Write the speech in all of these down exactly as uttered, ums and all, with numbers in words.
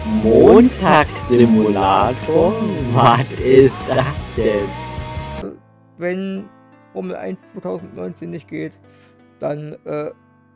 Montagssimulator? Was ist das denn? Wenn Formel eins zwanzig neunzehn nicht geht, dann, äh...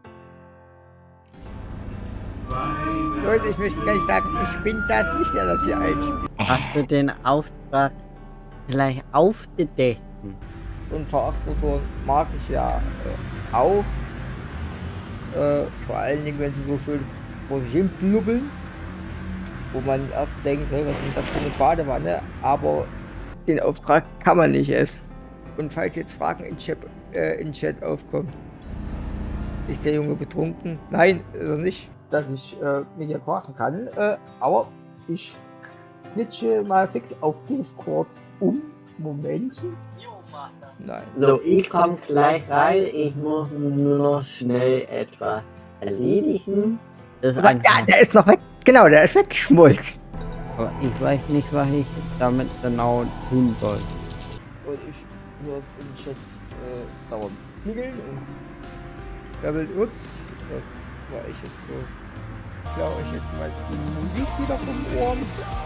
Leute, ich möchte gleich sagen, ich bin das nicht, der das hier einspielt. Hast du den Auftrag gleich aufgegessen? Und V acht Motoren mag ich ja äh, auch. Äh, vor allen Dingen, wenn sie so schön vor sich hin blubbeln. Wo man erst denkt, hey, was ist das für eine Badewanne? Aber den Auftrag kann man nicht essen. Und falls jetzt Fragen in Chat, äh, in Chat aufkommen, ist der Junge betrunken? Nein, ist er nicht. Dass ich äh, mit dir quatschen kann, äh, aber ich switche mal fix auf Discord um. Momentchen. Nein. So, ich komme gleich rein. Ich muss nur noch schnell etwas erledigen. Das ist Ja, der ist noch weg. Genau, der ist weggeschmolzen. Aber ich weiß nicht, was ich damit genau tun soll. Und ich höre es im Chat äh, dauernd klingeln und grabbelt, ups, das war ich jetzt so. Ich klaue euch jetzt mal die Musik wieder vom Ohren.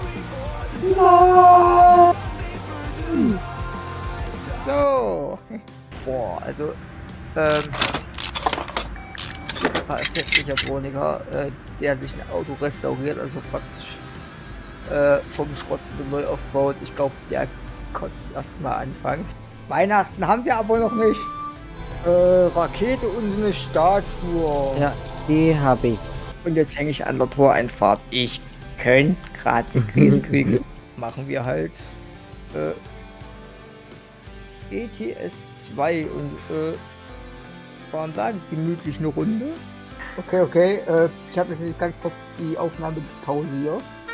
Ja. So. Boah, also, ähm, da ist jetzt ein Mechatroniker, äh, der sich ein Auto restauriert, also praktisch äh, vom Schrott neu aufbaut. Ich glaube, der kotzt erstmal anfangen. Weihnachten haben wir aber noch nicht. Äh, Rakete und so eine Statue. Ja, die habe ich. Und jetzt hänge ich an der Toreinfahrt. Ich könnte gerade eine Krise kriegen. Machen wir halt äh, E T S zwei und äh, fahren da gemütlich eine Runde. Okay, okay, äh, ich habe jetzt ganz kurz die Aufnahme pausiert.